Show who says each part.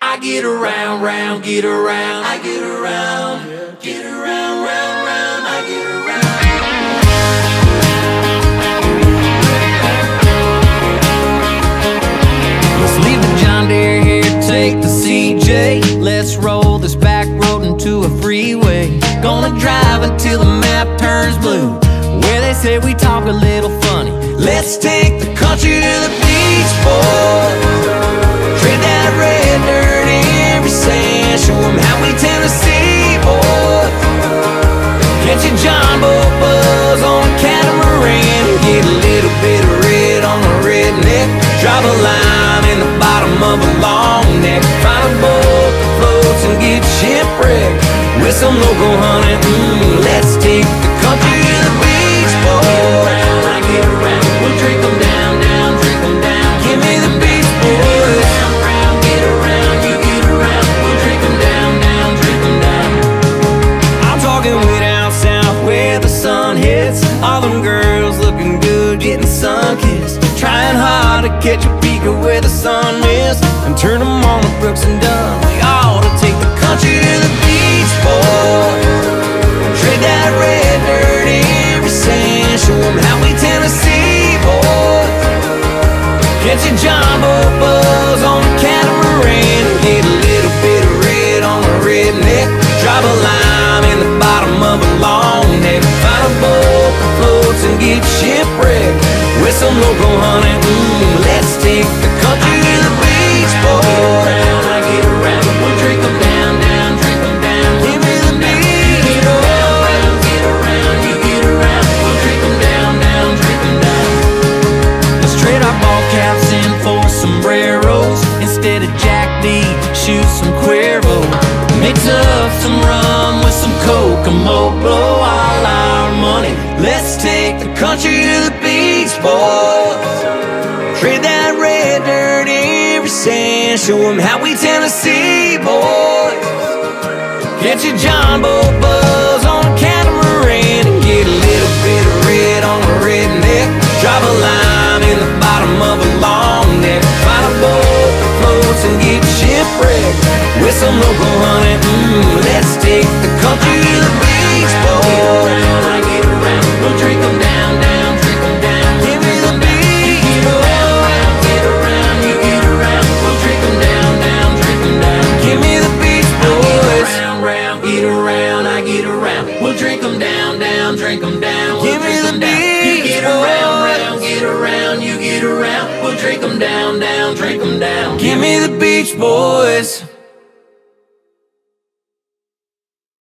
Speaker 1: I get around, round, get around. I get around, get around, round, round. I get around. Let's leave the John Deere here, take the CJ. Let's roll this back road into a freeway. Gonna drive until the map turns blue, where they say we talk a little funny. Let's take the country to the beach, boy. Trade that red dirt in every sand. Show them how we Tennessee, boy. Catch a John boat buzz on a catamaran and get a little bit of red on a redneck. Drop a line in the bottom of a long neck. Find a boat that floats and get shipwrecked with some local honey. Let's take the country to the beach, boy. I get around, we'll drink them down, down, drink them down. Give me the beach, boys. Round, get around, you get around. We'll drink them down, down, drink them down. I'm talking way down south where the sun hits. All them girls looking good, getting sun-kissed. Trying hard to catch a peek of where the sun missed and turn them on to Brooks and Dunn. We ought to take the country to the beach, boy. Trade that red dirt in every sand. Show them how we Tennessee, boy. Catch a John boat buzz on a catamaran and get a little bit of red on a redneck. Drop a lime in the bottom of a long neck. Find a boat that floats and get shipwrecked with some local honey. Let's take the country to the beach, boy. I get around, we'll drink them down, down, drink them down. Give me the beach, boy. Get around, you get around. We'll drink them down, down, drink them down. Let's trade our ball caps in for sombreros. Instead of Jack D, shoot some Cuervo. Mix up some rum with some Kokomo. Blow all our money. Let's take the country to the beach, boys. Trade that red dirt in every sand. Show them how we Tennessee, boys. Catch a John boat buzz on a catamaran and get a little bit of red on a redneck. Drop a lime in the bottom of a long neck. Find a boat that floats and get shipwrecked with some local honey. Let's take the country to